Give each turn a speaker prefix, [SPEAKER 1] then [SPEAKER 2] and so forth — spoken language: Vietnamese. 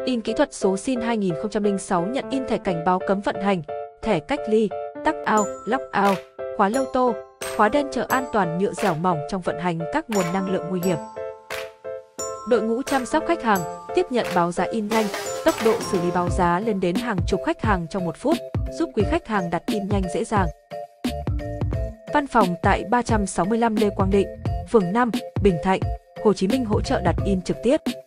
[SPEAKER 1] In kỹ thuật số SIN 2006 nhận in thẻ cảnh báo cấm vận hành, thẻ cách ly, tắc out, lock out, khóa lâu tô, khóa đen chờ an toàn nhựa dẻo mỏng trong vận hành các nguồn năng lượng nguy hiểm. Đội ngũ chăm sóc khách hàng tiếp nhận báo giá in nhanh, tốc độ xử lý báo giá lên đến hàng chục khách hàng trong 1 phút, giúp quý khách hàng đặt in nhanh dễ dàng. Văn phòng tại 365 Lê Quang Định, phường 5, Bình Thạnh, Hồ Chí Minh hỗ trợ đặt in trực tiếp.